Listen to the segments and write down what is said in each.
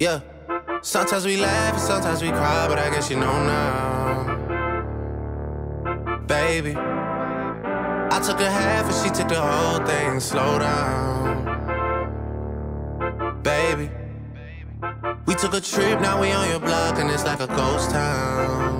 Yeah. Sometimes we laugh and sometimes we cry, but I guess you know now. Baby, I took a half and she took the whole thing. Slow down. Baby, we took a trip, now we on your block and it's like a ghost town.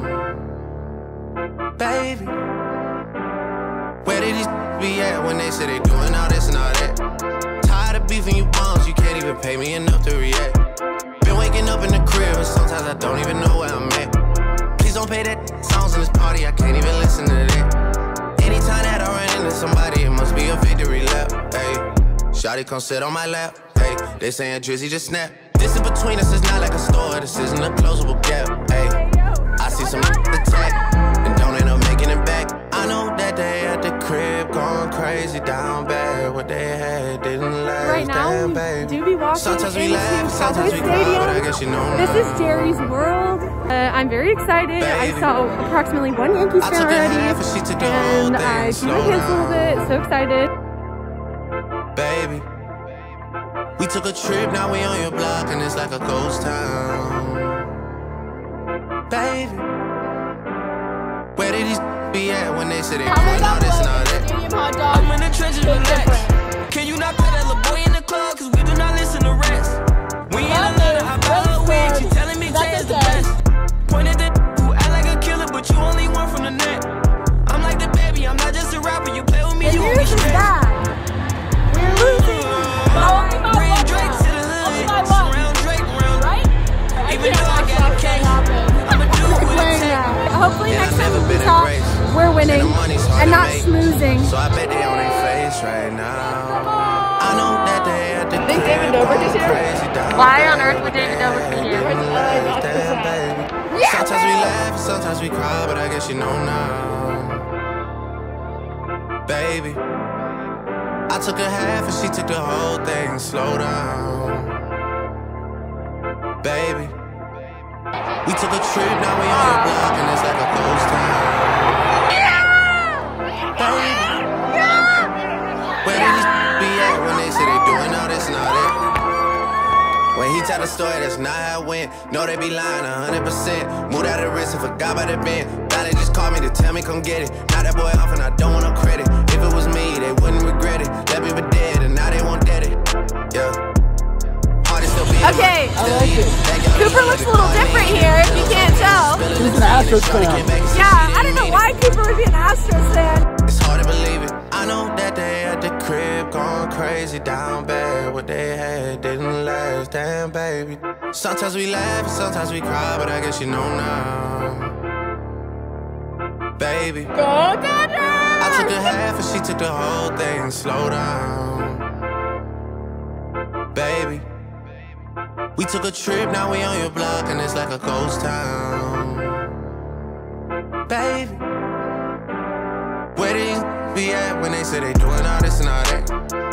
Baby, where did these be at when they say they doing all this and all that? Tired of beefing you bums, you can't even pay me enough to react. Been waking up in the crib and sometimes I don't even know where I'm at. Please don't pay that songs in this party, I can't even listen to that. Anytime that I run into somebody, it must be a victory lap. Hey, shawty come sit on my lap. Hey, they saying Drizzy just snap. This in between us is not like a store, this isn't a closable gap. Hey, I see some attack and don't end up making it back. I know that they at the crib going crazy down bad. What they had didn't last. Right now, we do be walking sometimes we into laugh, sometimes we Cowboy cry, but I Stadium. guess you know This now. is Jerry's World. I'm very excited. Baby, I saw approximately one Yankees fan already, and I peed my pants a little bit. So excited. Baby, we took a trip, now we on your block and it's like a ghost town. Baby, where did these be at when they say they doing all this and all that? I'm in the trenches, relax. Can you not put that little boy in the club? Cause we do not listen to rest. We in Atlanta, I buy her wig. She telling me Jay is the best. Pointed at who act like a killer, but you only one from the net. I'm like the baby, I'm not just a rapper. You play with me, you won't be stressed. We're losing. Bring Drake to the hood. Surround Drake round. Even though I got a case, I'ma do what it takes. Hopefully next time we talk, we're winning and not smoozing. So I bet they on their face right now. I know that they at the Think David Dobrik is here? Why on earth would David Dobrik be here? Sometimes we laugh and sometimes we cry, but I guess you know now. Baby, I took a half and she took the whole thing. Slow down. Baby, we took a trip, now we on your block and it's like a ghost town. Baby, where did these be at when they say they doing all this and all that? When he tell the story, that's not how it went. No, they be lying 100%. Moved out of the wrist and forgot about the bend. Now they just called me to tell me come get it. Now that boy off and I don't want no credit. If it was me, they wouldn't regret it. Left me for dead and now they won't dead it. Yeah. Okay, Cooper looks a little different here, if you can't tell. He's an Astros fan. Yeah, I don't know why Cooper would be an Astros fan. It's hard to believe it. I know that they at the crib going crazy down bad. What they had didn't last, damn baby. Sometimes we laugh and sometimes we cry, but I guess you know now. Baby, Go Dodgers! I took a half and she took the whole thing. Slow down. Baby, we took a trip, now we on your block and it's like a ghost town. Baby, where did these be at when they say they doing all this and all that?